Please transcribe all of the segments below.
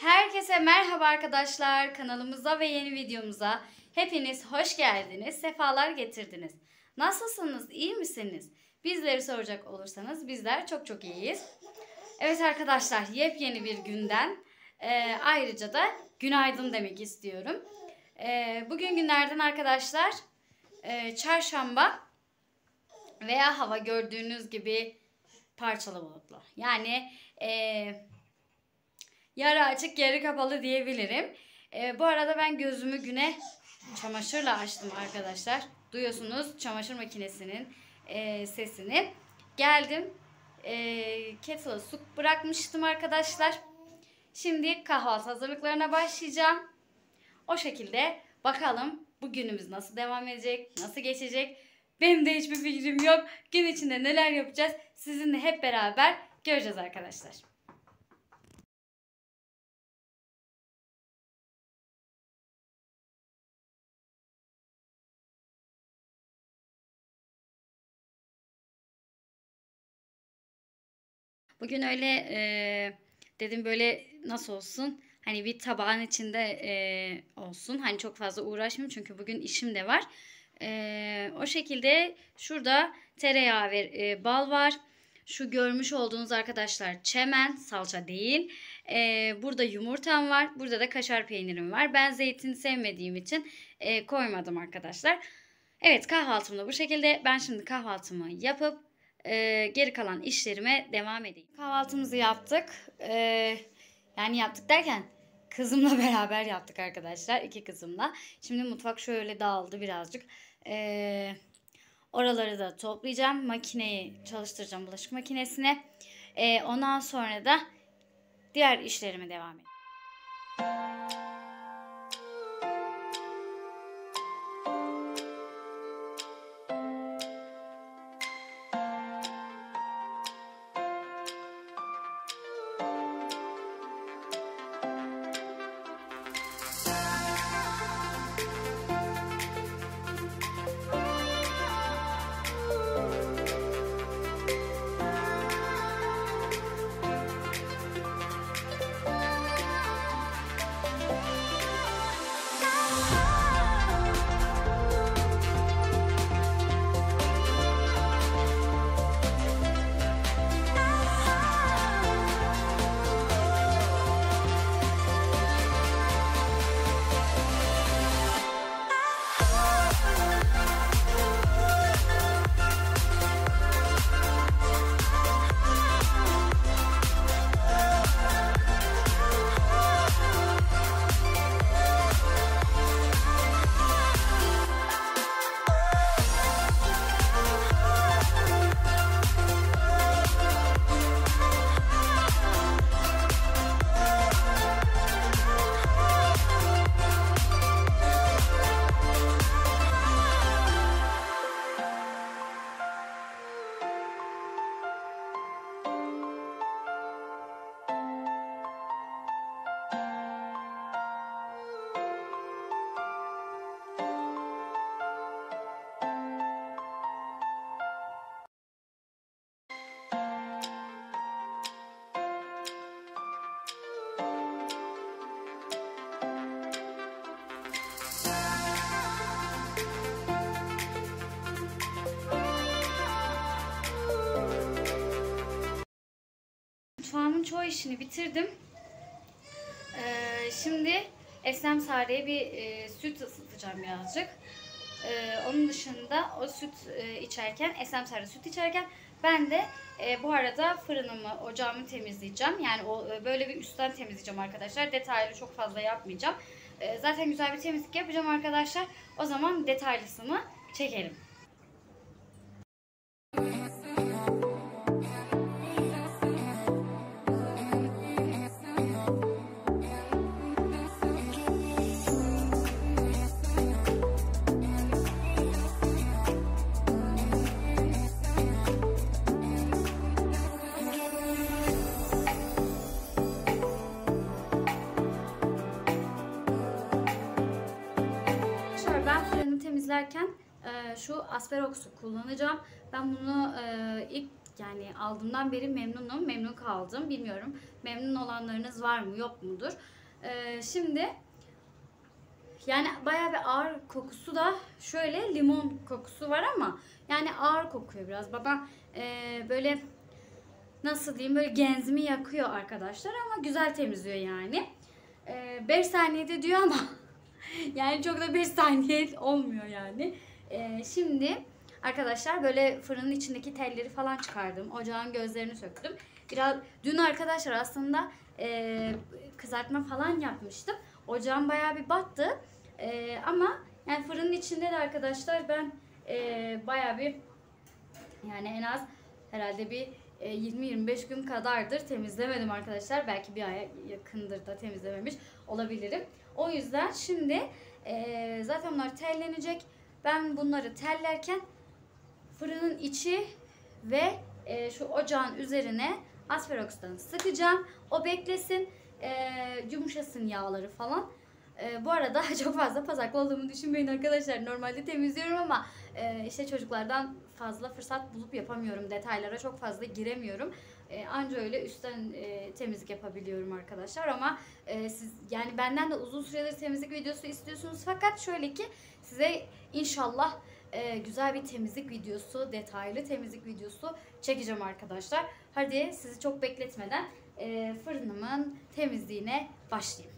Herkese merhaba arkadaşlar. Kanalımıza ve yeni videomuza hepiniz hoş geldiniz. Sefalar getirdiniz. Nasılsınız? İyi misiniz? Bizleri soracak olursanız bizler çok iyiyiz. Evet arkadaşlar, yepyeni bir günden ayrıca da günaydın demek istiyorum. Bugün günlerden arkadaşlar çarşamba veya hava gördüğünüz gibi parçalı bulutlu. Yani yarı açık yarı kapalı diyebilirim. Bu arada ben gözümü güne çamaşırla açtım arkadaşlar. Duyuyorsunuz çamaşır makinesinin sesini. Geldim. Kettle'a su bırakmıştım arkadaşlar. Şimdi kahvaltı hazırlıklarına başlayacağım. O şekilde bakalım bugünümüz nasıl devam edecek, nasıl geçecek. Benim de hiçbir fikrim yok. Gün içinde neler yapacağız sizinle hep beraber göreceğiz arkadaşlar. Bugün öyle dedim böyle nasıl olsun? Hani bir tabağın içinde olsun. Hani çok fazla uğraşmayayım çünkü bugün işim de var. O şekilde şurada tereyağı ve bal var. Şu görmüş olduğunuz arkadaşlar çemen, salça değil. Burada yumurtam var. Burada da kaşar peynirim var. Ben zeytin sevmediğim için koymadım arkadaşlar. Evet, kahvaltım da bu şekilde. Ben şimdi kahvaltımı yapıp geri kalan işlerime devam edeyim. Kahvaltımızı yaptık. Yani yaptık derken kızımla beraber yaptık arkadaşlar. 2 kızımla. Şimdi mutfak şöyle dağıldı birazcık. Oraları da toplayacağım. Makineyi çalıştıracağım, bulaşık makinesine. Ondan sonra da diğer işlerime devam edeyim. Mutfağımın çoğu işini bitirdim. Şimdi Eslem Sare'ye bir süt ısıtacağım birazcık. Onun dışında o süt içerken, Eslem Sare süt içerken ben de bu arada fırınımı, ocağımı temizleyeceğim. Yani böyle bir üstten temizleyeceğim arkadaşlar. Detaylı çok fazla yapmayacağım. Zaten güzel bir temizlik yapacağım arkadaşlar. O zaman detaylısını çekelim. temizlerken şu Asperox'u kullanacağım. Ben bunu ilk yani aldığımdan beri memnunum. Memnun kaldım. Bilmiyorum. Memnun olanlarınız var mı yok mudur? Şimdi yani bayağı bir ağır kokusu da şöyle limon kokusu var ama yani ağır kokuyor biraz. Baba böyle nasıl diyeyim böyle genzimi yakıyor arkadaşlar ama güzel temizliyor yani. 5 saniyede diyor ama yani çok da 5 saniye olmuyor yani. Şimdi arkadaşlar böyle fırının içindeki telleri falan çıkardım. Ocağın gözlerini söktüm. Biraz dün arkadaşlar aslında kızartma falan yapmıştım. Ocağım bayağı bir battı. Ama yani fırının içinde de arkadaşlar ben bayağı bir yani en az herhalde bir 20-25 gün kadardır temizlemedim arkadaşlar. Belki bir aya yakındır da temizlememiş olabilirim. O yüzden şimdi zaten bunlar tellenecek. Ben bunları tellerken fırının içi ve şu ocağın üzerine asperokstan sıkacağım. O beklesin, yumuşasın yağları falan. Bu arada çok fazla pasaklı olduğumu düşünmeyin arkadaşlar. Normalde temizliyorum ama işte çocuklardan fazla fırsat bulup yapamıyorum. Detaylara çok fazla giremiyorum. Anca öyle üstten temizlik yapabiliyorum arkadaşlar. Ama siz yani benden de uzun süredir temizlik videosu istiyorsunuz. Fakat şöyle ki size inşallah güzel bir temizlik videosu, detaylı temizlik videosu çekeceğim arkadaşlar. Hadi sizi çok bekletmeden fırınımın temizliğine başlayayım.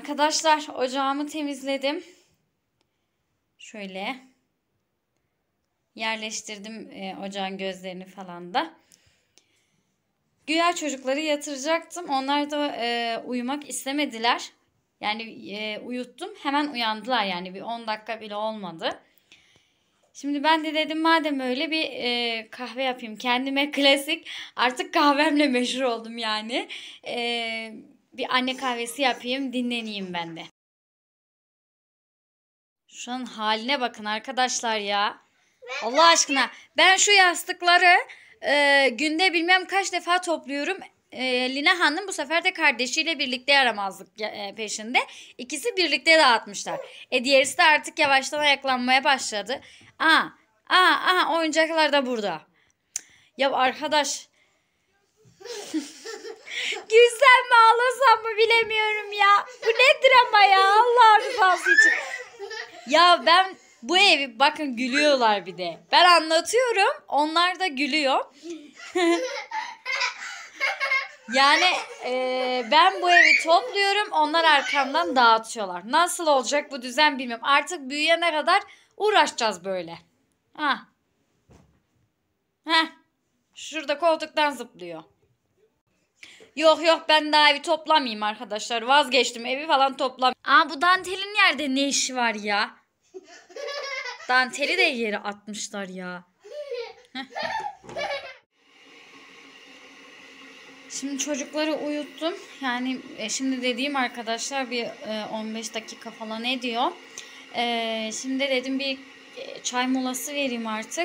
Arkadaşlar ocağımı temizledim. Şöyle yerleştirdim ocağın gözlerini falan da. Güya çocukları yatıracaktım. Onlar da uyumak istemediler. Yani uyuttum. Hemen uyandılar. Yani bir 10 dakika bile olmadı. Şimdi ben de dedim madem öyle bir kahve yapayım. Kendime klasik artık kahvemle meşhur oldum yani. Bir anne kahvesi yapayım dinleneyim ben de. Şu an haline bakın arkadaşlar ya. Allah aşkına ben şu yastıkları günde bilmem kaç defa topluyorum. Lina Hanım bu sefer de kardeşiyle birlikte yaramazlık peşinde. İkisi birlikte dağıtmışlar. Diğerisi de artık yavaştan ayaklanmaya başladı. Oyuncaklar da burada. Ya arkadaş gülsem mi ağlasam mı bilemiyorum ya. Bu nedir ama ya Allah rızası için. Ya ben bu evi bakın gülüyorlar bir de. Ben anlatıyorum onlar da gülüyor. Yani ben bu evi topluyorum onlar arkamdan dağıtıyorlar. Nasıl olacak bu düzen bilmiyorum. Artık büyüyene kadar uğraşacağız böyle. Ha. Heh. Şurada koltuktan zıplıyor. Yok ben daha evi toplamayayım arkadaşlar. Vazgeçtim evi falan toplamayayım. Bu dantelin yerde ne işi var ya? Danteli de yere atmışlar ya. Heh. Şimdi çocukları uyuttum. Yani şimdi dediğim arkadaşlar bir 15 dakika falan ediyor. Şimdi dedim bir çay molası vereyim artık.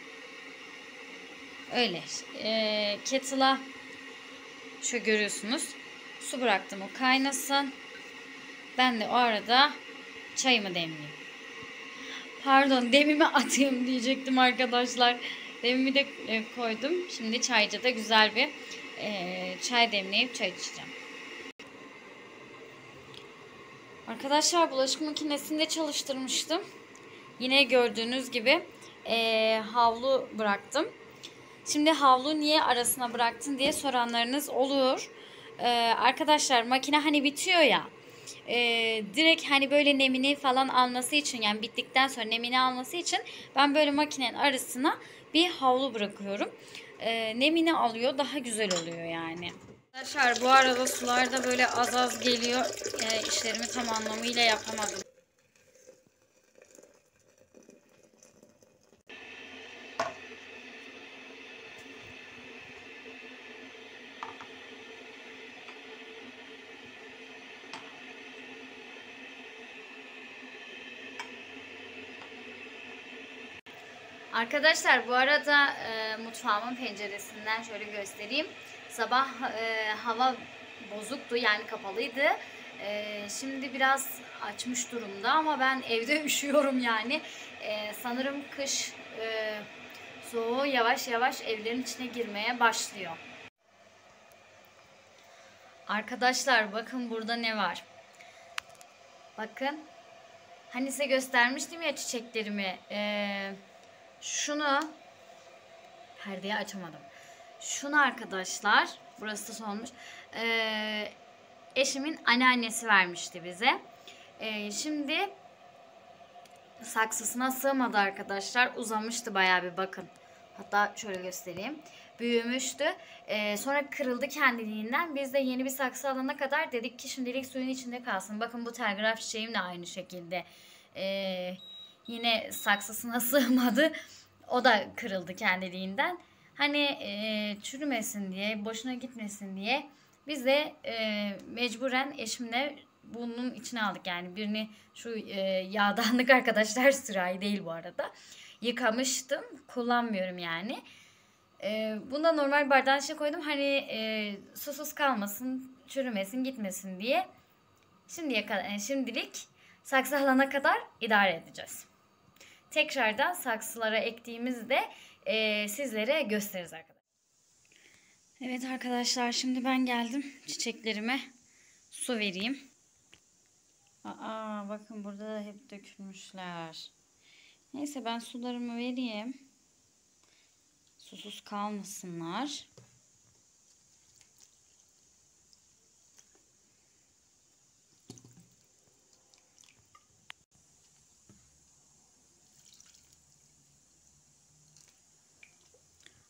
Öyle. Kettle'a şu görüyorsunuz. Su bıraktım o kaynasın. Ben de o arada çayımı demleyeyim. Pardon demimi atayım diyecektim arkadaşlar. Demimi de koydum. Şimdi çaycıda güzel bir çay demleyip çay içeceğim. Arkadaşlar bulaşık makinesini de çalıştırmıştım. Yine gördüğünüz gibi havlu bıraktım. Şimdi havlu niye arasına bıraktın diye soranlarınız olur. Arkadaşlar makine hani bitiyor ya. Direkt hani böyle nemini falan alması için yani bittikten sonra nemini alması için ben böyle makinenin arasına bir havlu bırakıyorum. Nemini alıyor daha güzel oluyor yani. Arkadaşlar bu arada sular da böyle az az geliyor. İşlerimi tam anlamıyla yapamadım. Arkadaşlar bu arada mutfağımın penceresinden şöyle göstereyim. Sabah hava bozuktu yani kapalıydı. Şimdi biraz açmış durumda ama ben evde üşüyorum yani. Sanırım kış soğuğu yavaş yavaş evlerin içine girmeye başlıyor. Arkadaşlar bakın burada ne var. Bakın. Hani size göstermiştim ya çiçeklerimi. Şunu perdeyi açamadım. Şunu arkadaşlar burası solmuş. Eşimin anneannesi vermişti bize. Şimdi saksısına sığmadı arkadaşlar. Uzamıştı bayağı bir bakın. Hatta şöyle göstereyim. Büyümüştü. Sonra kırıldı kendiliğinden. Biz de yeni bir saksı alana kadar dedik ki şimdilik suyun içinde kalsın. Bakın bu telgraf çiçeğim de aynı şekilde. Yine saksısına sığmadı. O da kırıldı kendiliğinden. Hani çürümesin diye, boşuna gitmesin diye biz de mecburen eşimle bunun içine aldık. Yani birini şu yağdanlık arkadaşlar sürahi değil bu arada. Yıkamıştım. Kullanmıyorum yani. Bunu da normal bardağın içine koydum. Hani susuz kalmasın, çürümesin, gitmesin diye. Şimdilik saksı alana kadar idare edeceğiz. Tekrardan saksılara ektiğimizde sizlere gösteririz arkadaşlar. Evet arkadaşlar şimdi ben geldim çiçeklerime su vereyim. Bakın burada da hep dökülmüşler. Neyse ben sularımı vereyim. Susuz kalmasınlar.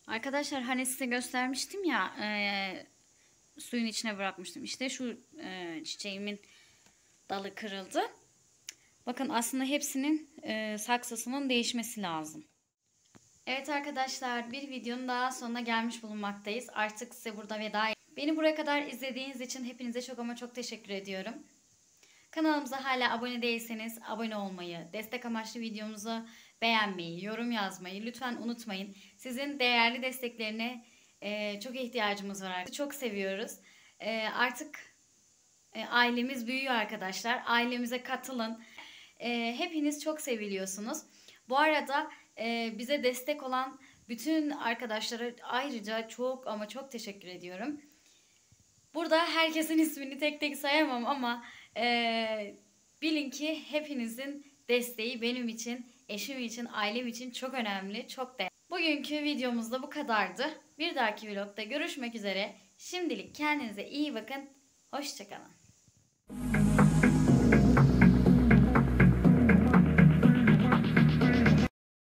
Arkadaşlar hani size göstermiştim ya, suyun içine bırakmıştım. İşte şu çiçeğimin dalı kırıldı. Bakın aslında hepsinin saksısının değişmesi lazım. Evet arkadaşlar, bir videonun daha sonuna gelmiş bulunmaktayız. Artık size burada veda. Beni buraya kadar izlediğiniz için hepinize çok ama çok teşekkür ediyorum. Kanalımıza hala abone değilseniz abone olmayı, destek amaçlı videomuzu beğenmeyi, yorum yazmayı lütfen unutmayın. Sizin değerli desteklerine çok ihtiyacımız var. Çok seviyoruz. Artık ailemiz büyüyor arkadaşlar. Ailemize katılın. Hepiniz çok seviliyorsunuz. Bu arada bize destek olan bütün arkadaşlara ayrıca çok ama çok teşekkür ediyorum. Burada herkesin ismini tek tek sayamam ama bilin ki hepinizin desteği benim için, eşim için, ailem için çok önemli, çok değerli. Bugünkü videomuz da bu kadardı. Bir dahaki vlogda görüşmek üzere. Şimdilik kendinize iyi bakın. Hoşça kalın.